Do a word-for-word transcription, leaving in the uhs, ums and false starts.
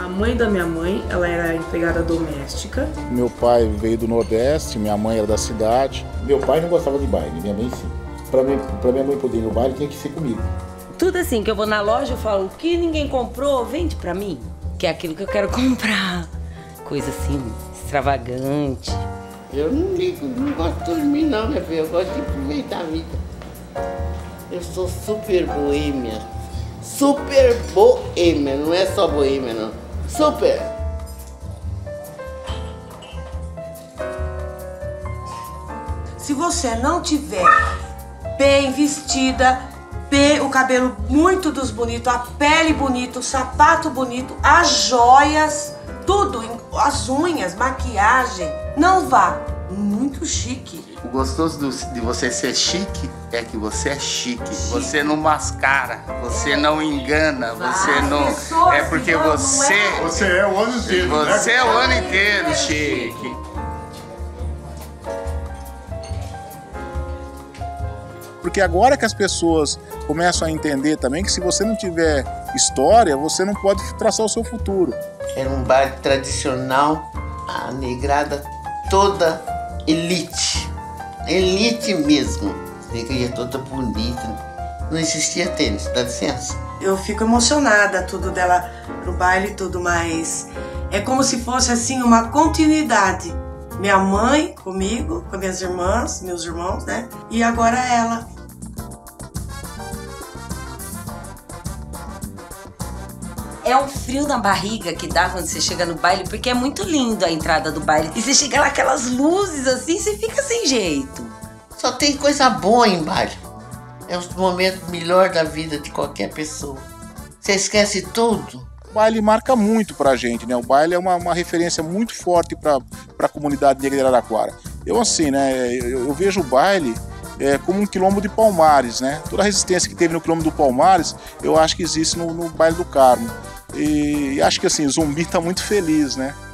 A mãe da minha mãe, ela era empregada doméstica. Meu pai veio do Nordeste, minha mãe era da cidade. Meu pai não gostava de baile, minha mãe sim. Pra, mim, pra minha mãe poder ir no baile, tinha que ser comigo. Tudo assim, que eu vou na loja e falo, o que ninguém comprou, vende pra mim. Que é aquilo que eu quero comprar. Coisa assim, extravagante. Eu não ligo, não gosto de dormir não, minha filha. Eu gosto de aproveitar a vida. Eu sou super boêmia. Super boêmia, não é só boêmia não. Super! Se você não tiver bem vestida, bem, o cabelo muito dos bonitos, a pele bonita, o sapato bonito, as joias, tudo, as unhas, maquiagem, não vá. Muito chique. O gostoso do, de você ser chique é que você é chique. chique. Você não mascara, você é. não engana, você ah, não... É porque não, você... Não é. Você é o ano inteiro, Você né? é o ano inteiro chique. Porque agora que as pessoas começam a entender também que se você não tiver história, você não pode traçar o seu futuro. Era um baile tradicional, a negrada toda elite, elite mesmo. Negra toda bonita, não existia tênis, dá licença. Eu fico emocionada, tudo dela no baile e tudo, mas é como se fosse assim uma continuidade. Minha mãe comigo, com minhas irmãs, meus irmãos, né? E agora ela. É um frio na barriga que dá quando você chega no baile, porque é muito lindo a entrada do baile. E você chega lá, aquelas luzes assim, você fica sem jeito. Só tem coisa boa em baile. É o momento melhor da vida de qualquer pessoa. Você esquece tudo. O baile marca muito pra gente, né? O baile é uma, uma referência muito forte pra, pra comunidade negra de Araraquara. Eu assim, né? Eu, eu vejo o baile é, como um quilombo de Palmares, né? Toda a resistência que teve no quilombo do Palmares, eu acho que existe no, no baile do Carmo. E acho que assim, o Zumbi tá muito feliz, né?